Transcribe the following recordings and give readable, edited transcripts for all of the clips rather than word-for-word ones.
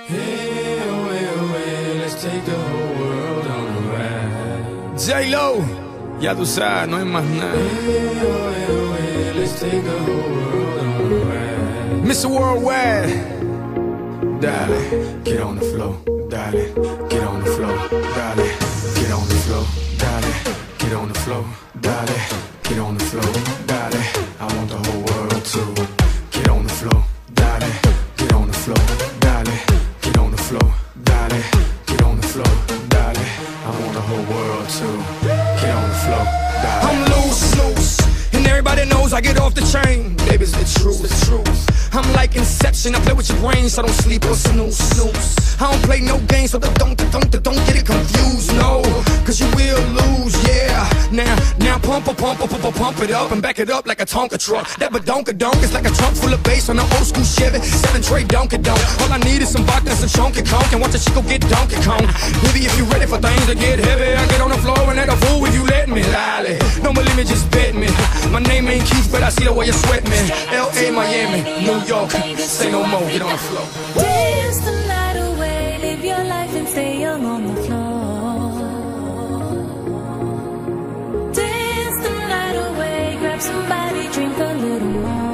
Hey, away, away, let's take the whole world on a ride. J-Lo, ya tú sabes, no hay más nada. Hey, away, away, let's take the whole world on a ride. Mr. Worldwide, Dale, get on the floor, dale, get on the floor, dale, get on the floor, dale, get on the floor, dale, get on the floor, dale. I want the whole world to get on the floor, dale, get on the floor, dale, get on the floor, dale, get on the floor, dale. I want the whole world to get on the floor, dale. I'm loose, and everybody knows I get off the chain. Baby's the truth, the truth. I'm like Inception, I play with your brain, so don't sleep or snooze. I don't play no games, so don't get it confused, no. Cause you will lose, yeah. Now pump it up and back it up like a Tonka truck. That badonka-donk is like a trunk full of bass on an old school Chevy 7-tray Donkey-Donk. All I need is some vodka and some chunky conk, and watch a chico get Donkey Kong. Baby, if you ready for things to get heavy, I get on the floor and act a fool if you let me. Lolly, don't believe me, just bet me. My name ain't Keith, but I see the way you sweat me. L.A., Miami, New York, say no more, get on the floor. Dance the night away, live your life and stay young on the floor. Dance the night away, grab somebody, drink a little more.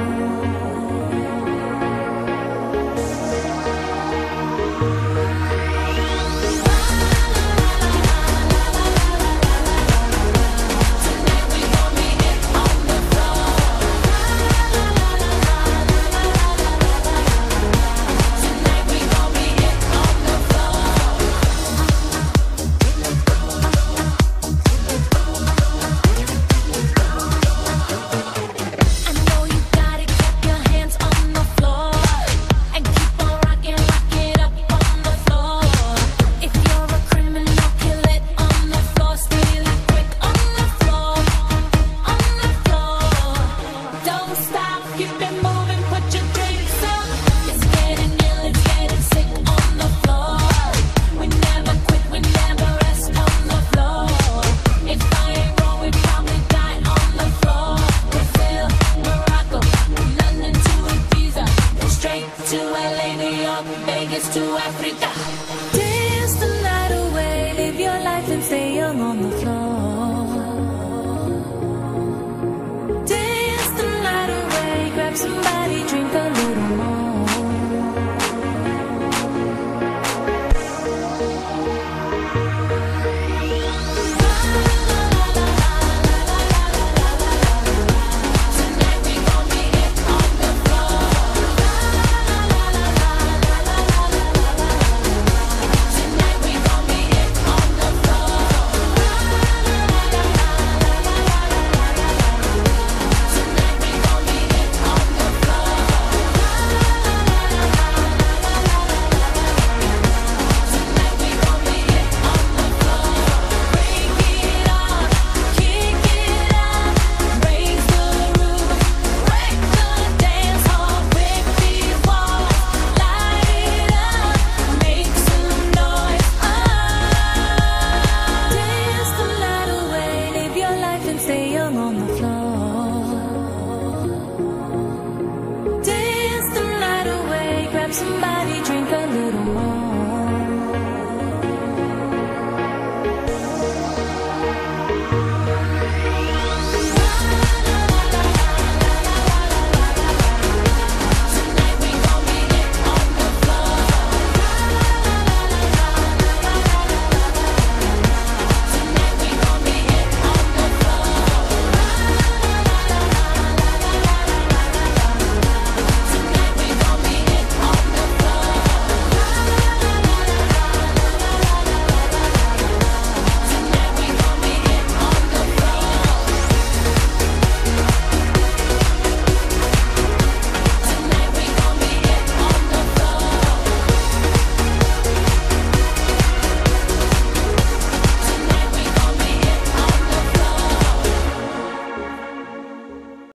To Africa. Dance the night away, live your life and stay young on the floor. Dance the night away, grab somebody.